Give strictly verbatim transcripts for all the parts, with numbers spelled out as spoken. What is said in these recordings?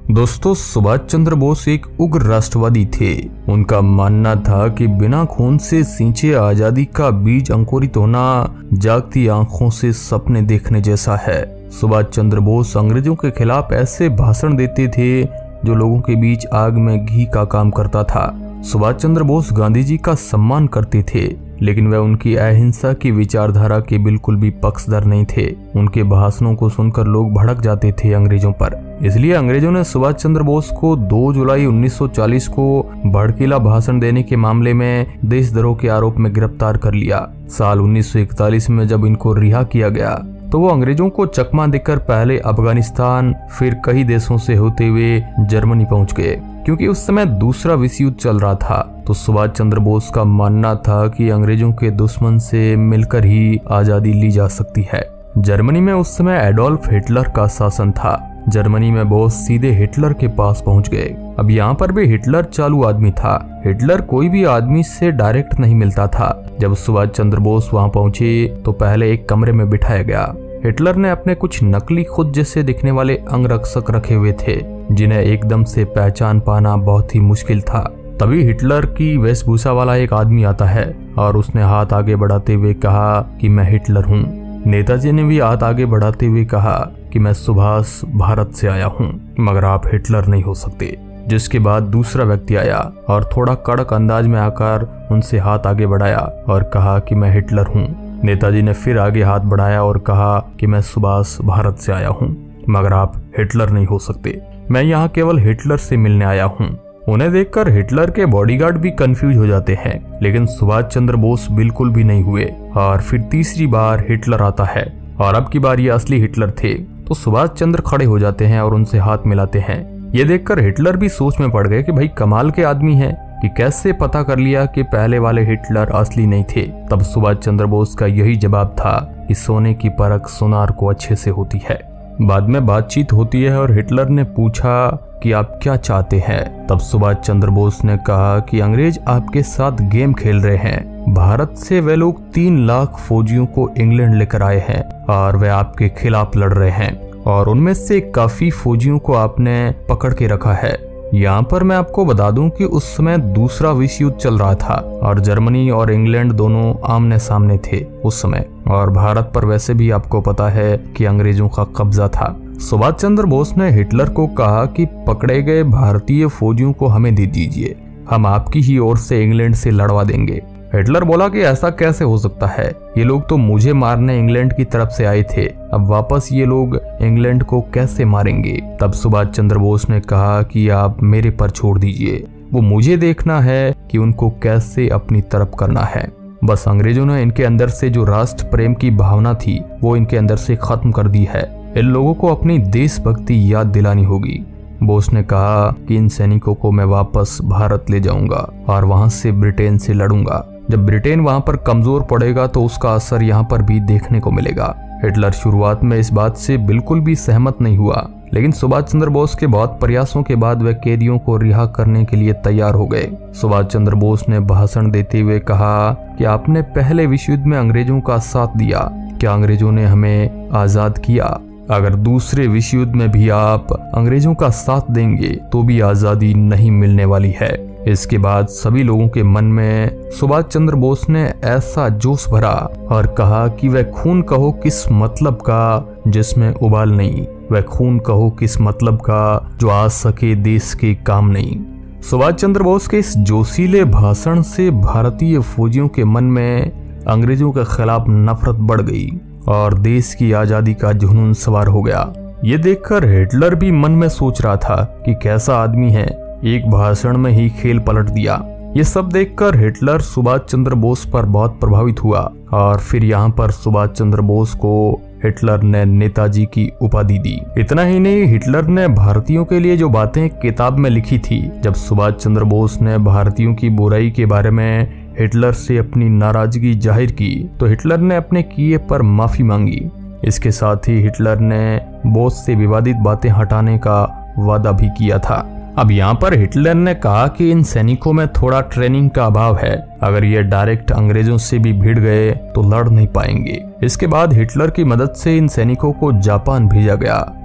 दोस्तों, सुभाष चंद्र बोस एक उग्र राष्ट्रवादी थे। उनका मानना था कि बिना खून से सींचे आजादी का बीज अंकुरित होना जागती आंखों से सपने देखने जैसा है। सुभाष चंद्र बोस अंग्रेजों के खिलाफ ऐसे भाषण देते थे जो लोगों के बीच आग में घी का काम करता था। सुभाष चंद्र बोस गांधी जी का सम्मान करते थे, लेकिन वह उनकी अहिंसा की विचारधारा के बिल्कुल भी पक्षधर नहीं थे। उनके भाषणों को सुनकर लोग भड़क जाते थे अंग्रेजों पर। इसलिए अंग्रेजों ने सुभाष चंद्र बोस को दो जुलाई उन्नीस सौ चालीस को भड़कीला भाषण देने के मामले में देशद्रोह के आरोप में गिरफ्तार कर लिया। साल उन्नीस सौ इकतालीस में जब इनको रिहा किया गया तो वो अंग्रेजों को चकमा देकर पहले अफगानिस्तान, फिर कई देशों से होते हुए जर्मनी पहुंच गए। क्योंकि उस समय दूसरा विश्व युद्ध चल रहा था, तो सुभाष चंद्र बोस का मानना था कि अंग्रेजों के दुश्मन से मिलकर ही आजादी ली जा सकती है। जर्मनी में उस समय एडोल्फ हिटलर का शासन था। जर्मनी में बोस सीधे हिटलर के पास पहुंच गए। अब यहाँ पर भी हिटलर चालू आदमी था। हिटलर कोई भी आदमी से डायरेक्ट नहीं मिलता था। जब सुभाष चंद्र बोस वहाँ पहुंचे तो पहले एक कमरे में बिठाया गया। हिटलर ने अपने कुछ नकली खुद जैसे दिखने वाले अंगरक्षक रखे हुए थे, जिन्हें एकदम से पहचान पाना बहुत ही मुश्किल था। तभी हिटलर की वेशभूषा वाला एक आदमी आता है और उसने हाथ आगे बढ़ाते हुए कहा कि मैं हिटलर हूँ। नेताजी ने भी हाथ आगे बढ़ाते हुए कहा कि मैं सुभाष भारत से आया हूँ, मगर आप हिटलर नहीं हो सकते। जिसके बाद दूसरा व्यक्ति आया और थोड़ा कड़क अंदाज में आकर उनसे हाथ आगे बढ़ाया और कहा कि मैं हिटलर हूँ। नेताजी ने फिर आगे हाथ बढ़ाया और कहा कि मैं सुभाष भारत से आया हूँ, मगर आप हिटलर नहीं हो सकते। मैं यहाँ केवल हिटलर से मिलने आया हूँ। उन्हें देखकर हिटलर के बॉडीगार्ड भी कंफ्यूज हो जाते हैं, लेकिन सुभाष चंद्र बोस बिल्कुल भी नहीं हुए। और फिर तीसरी बार हिटलर आता है और अब की बार ये असली हिटलर थे। तो सुभाष चंद्र खड़े हो जाते हैं और उनसे हाथ मिलाते हैं। ये देखकर हिटलर भी सोच में पड़ गए कि भाई कमाल के आदमी हैं कि कैसे पता कर लिया कि पहले वाले हिटलर असली नहीं थे। तब सुभाष चंद्र बोस का यही जवाब था कि सोने की परख सोनार को अच्छे से होती है। बाद में बातचीत होती है और हिटलर ने पूछा कि आप क्या चाहते हैं। तब सुभाष चंद्र बोस ने कहा कि अंग्रेज आपके साथ गेम खेल रहे हैं। भारत से वे लोग तीन लाख फौजियों को इंग्लैंड लेकर आए हैं और वे आपके खिलाफ लड़ रहे हैं, और उनमें से काफी फौजियों को आपने पकड़ के रखा है। यहाँ पर मैं आपको बता दूं कि उस समय दूसरा विश्व युद्ध चल रहा था और जर्मनी और इंग्लैंड दोनों आमने सामने थे उस समय, और भारत पर वैसे भी आपको पता है कि अंग्रेजों का कब्जा था। सुभाष चंद्र बोस ने हिटलर को कहा कि पकड़े गए भारतीय फौजियों को हमें दे दीजिए, हम आपकी ही ओर से इंग्लैंड से लड़वा देंगे। हिटलर बोला कि ऐसा कैसे हो सकता है, ये लोग तो मुझे मारने इंग्लैंड की तरफ से आए थे, अब वापस ये लोग इंग्लैंड को कैसे मारेंगे। तब सुभाष चंद्र बोस ने कहा कि आप मेरे पर छोड़ दीजिए, वो मुझे देखना है कि उनको कैसे अपनी तरफ करना है। बस अंग्रेजों ने इनके अंदर से जो राष्ट्र प्रेम की भावना थी वो इनके अंदर से खत्म कर दी है। इन लोगों को अपनी देशभक्ति याद दिलानी होगी। बोस ने कहा कि इन सैनिकों को मैं वापस भारत ले जाऊंगा और वहां से ब्रिटेन से लड़ूंगा। जब ब्रिटेन वहां पर कमजोर पड़ेगा तो उसका असर यहाँ पर भी देखने को मिलेगा। हिटलर शुरुआत में इस बात से बिल्कुल भी सहमत नहीं हुआ, लेकिन सुभाष चंद्र बोस के बहुत प्रयासों के बाद वह कैदियों को रिहा करने के लिए तैयार हो गए। सुभाष चंद्र बोस ने भाषण देते हुए कहा कि आपने पहले विश्व युद्ध में अंग्रेजों का साथ दिया, क्या अंग्रेजों ने हमें आजाद किया? अगर दूसरे विश्व युद्ध में भी आप अंग्रेजों का साथ देंगे तो भी आजादी नहीं मिलने वाली है। इसके बाद सभी लोगों के मन में सुभाष चंद्र बोस ने ऐसा जोश भरा और कहा कि वह खून कहो किस मतलब का जिसमें उबाल नहीं, वह खून कहो किस मतलब का जो आ सके देश के काम नहीं। सुभाष चंद्र बोस के इस जोशीले भाषण से भारतीय फौजियों के मन में अंग्रेजों के खिलाफ नफरत बढ़ गई और देश की आजादी का जुनून सवार हो गया। ये देखकर हिटलर भी मन में सोच रहा था कि कैसा आदमी है, एक भाषण में ही खेल पलट दिया। ये सब देखकर हिटलर सुभाष चंद्र बोस पर बहुत प्रभावित हुआ और फिर यहाँ पर सुभाष चंद्र बोस को हिटलर ने नेताजी की उपाधि दी। इतना ही नहीं, हिटलर ने भारतीयों के लिए जो बातें किताब में लिखी थी, जब सुभाष चंद्र बोस ने भारतीयों की बुराई के बारे में हिटलर से अपनी नाराजगी जाहिर की तो हिटलर ने अपने किए पर माफी मांगी। इसके साथ ही हिटलर ने बोस से विवादित बातें हटाने का वादा भी किया था। अब यहाँ पर हिटलर ने कहा कि इन सैनिकों में थोड़ा ट्रेनिंग का अभाव है, अगर ये डायरेक्ट अंग्रेजों से भी भिड़ गए तो लड़ नहीं पाएंगे। इसके बाद हिटलर की मदद से इन सैनिकों को जापान भेजा गया।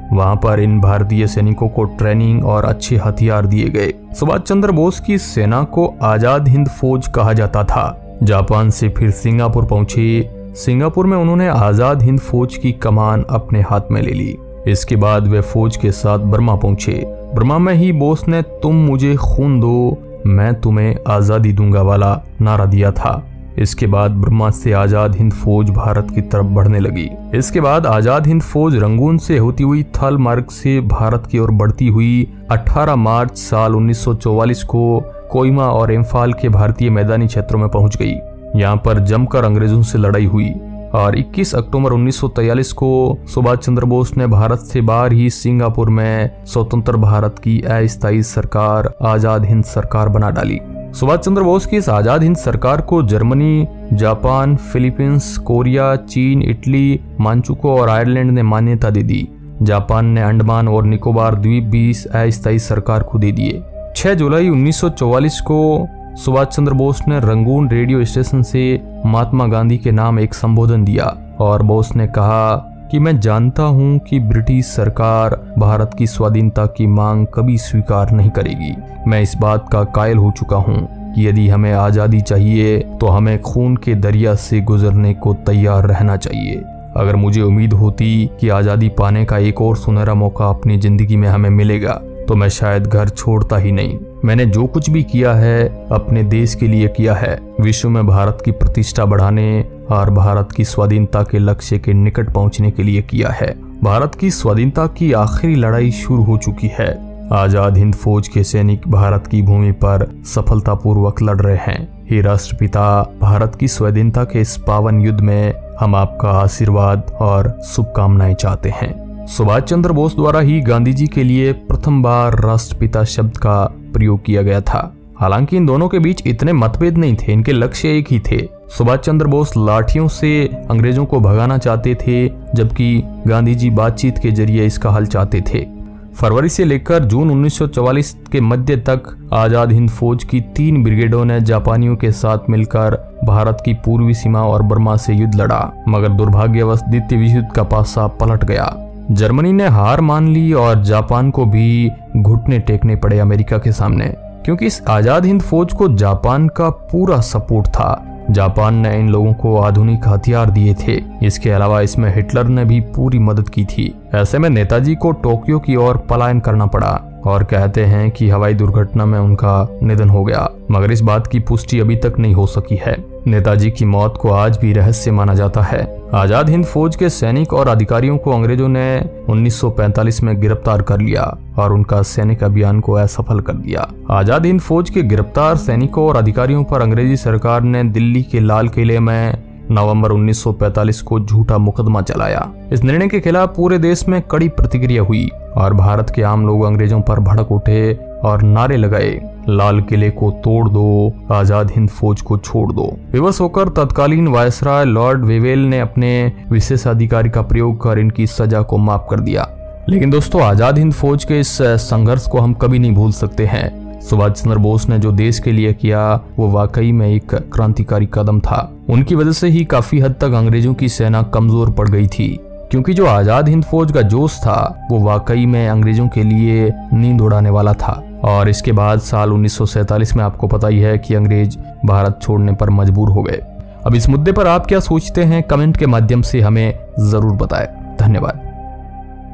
वहां पर इन भारतीय सैनिकों को ट्रेनिंग और अच्छे हथियार दिए गए। सुभाष चंद्र बोस की सेना को आजाद हिंद फौज कहा जाता था। जापान से फिर सिंगापुर पहुंचे। सिंगापुर में उन्होंने आजाद हिंद फौज की कमान अपने हाथ में ले ली। इसके बाद वे फौज के साथ बर्मा पहुंचे। बर्मा में ही बोस ने तुम मुझे खून दो मैं तुम्हें आजादी दूंगा वाला नारा दिया था। इसके बाद बर्मा से आजाद हिंद फौज भारत की तरफ बढ़ने लगी। इसके बाद आजाद हिंद फौज रंगून से होती हुई थल मार्ग से भारत की ओर बढ़ती हुई अठारह मार्च साल उन्नीस सौ चौवालीस को कोहिमा और इम्फाल के भारतीय मैदानी क्षेत्रों में पहुंच गई। यहाँ पर जमकर अंग्रेजों से लड़ाई हुई और इक्कीस अक्टूबर उन्नीस सौ तैंतालीस को सुभाष चंद्र बोस ने भारत से बाहर ही सिंगापुर में स्वतंत्र भारत की अस्थायी सरकार आजाद हिंद सरकार बना डाली। सुभाष चंद्र बोस की इस आजाद हिंद सरकार को जर्मनी, जापान, फिलीपींस, कोरिया, चीन, इटली, मांचुको और आयरलैंड ने मान्यता दे दी। जापान ने अंडमान और निकोबार द्वीप भी इस अस्थायी सरकार को दे दिए। छह जुलाई उन्नीस सौ चौवालीस को सुभाष चंद्र बोस ने रंगून रेडियो स्टेशन से महात्मा गांधी के नाम एक संबोधन दिया और बोस ने कहा कि मैं जानता हूं कि ब्रिटिश सरकार भारत की स्वाधीनता की मांग कभी स्वीकार नहीं करेगी। मैं इस बात का कायल हो चुका हूं कि यदि हमें आजादी चाहिए तो हमें खून के दरिया से गुजरने को तैयार रहना चाहिए। अगर मुझे उम्मीद होती कि आजादी पाने का एक और सुनहरा मौका अपनी जिंदगी में हमें मिलेगा तो मैं शायद घर छोड़ता ही नहीं। मैंने जो कुछ भी किया है अपने देश के लिए किया है, विश्व में भारत की प्रतिष्ठा बढ़ाने और भारत की स्वाधीनता के लक्ष्य के निकट पहुंचने के लिए किया है। भारत की स्वाधीनता की आखिरी लड़ाई शुरू हो चुकी है। आजाद हिंद फौज के सैनिक भारत की भूमि पर सफलतापूर्वक लड़ रहे हैं। हे राष्ट्रपिता, भारत की स्वाधीनता के इस पावन युद्ध में हम आपका आशीर्वाद और शुभकामनाएं चाहते हैं। सुभाष चंद्र बोस द्वारा ही गांधी जी के लिए प्रथम बार राष्ट्रपिता शब्द का प्रयोग किया गया था। हालांकि इन दोनों के बीच इतने मतभेद नहीं थे, इनके लक्ष्य एक ही थे। सुभाष चंद्र बोस लाठियों से अंग्रेजों को भगाना चाहते थे, जबकि गांधी जी बातचीत के जरिए इसका हल चाहते थे। फरवरी से लेकर जून उन्नीस सौ चौवालीस के मध्य तक आजाद हिंद फौज की तीन ब्रिगेडों ने जापानियों के साथ मिलकर भारत की पूर्वी सीमा और बर्मा से युद्ध लड़ा, मगर दुर्भाग्यवश द्वितीय विश्व युद्ध का पासा पलट गया। जर्मनी ने हार मान ली और जापान को भी घुटने टेकने पड़े अमेरिका के सामने, क्योंकि इस आजाद हिंद फौज को जापान का पूरा सपोर्ट था। जापान ने इन लोगों को आधुनिक हथियार दिए थे। इसके अलावा इसमें हिटलर ने भी पूरी मदद की थी। ऐसे में नेताजी को टोक्यो की ओर पलायन करना पड़ा और कहते हैं कि हवाई दुर्घटना में उनका निधन हो गया, मगर इस बात की पुष्टि अभी तक नहीं हो सकी है। नेताजी की मौत को आज भी रहस्य माना जाता है। आजाद हिंद फौज के सैनिक और अधिकारियों को अंग्रेजों ने उन्नीस सौ पैंतालीस में गिरफ्तार कर लिया और उनका सैनिक अभियान को असफल कर दिया। आजाद हिंद फौज के गिरफ्तार सैनिकों और अधिकारियों पर अंग्रेजी सरकार ने दिल्ली के लाल किले में नवंबर उन्नीस सौ पैंतालीस को झूठा मुकदमा चलाया। इस निर्णय के खिलाफ पूरे देश में कड़ी प्रतिक्रिया हुई और भारत के आम लोग अंग्रेजों पर भड़क उठे और नारे लगाए, लाल किले को तोड़ दो, आजाद हिंद फौज को छोड़ दो। विवश होकर तत्कालीन वायसराय लॉर्ड वेवेल ने अपने विशेषाधिकार का प्रयोग कर इनकी सजा को माफ कर दिया। लेकिन दोस्तों, आजाद हिंद फौज के इस संघर्ष को हम कभी नहीं भूल सकते हैं। सुभाष चंद्र बोस ने जो देश के लिए किया वो वाकई में एक क्रांतिकारी कदम था। उनकी वजह से ही काफी हद तक अंग्रेजों की सेना कमजोर पड़ गई थी, क्योंकि जो आजाद हिंद फौज का जोश था वो वाकई में अंग्रेजों के लिए नींद उड़ाने वाला था। और इसके बाद साल उन्नीस सौ सैंतालीस में आपको पता ही है कि अंग्रेज भारत छोड़ने पर मजबूर हो गए। अब इस मुद्दे पर आप क्या सोचते हैं, कमेंट के माध्यम से हमें जरूर बताएं। धन्यवाद।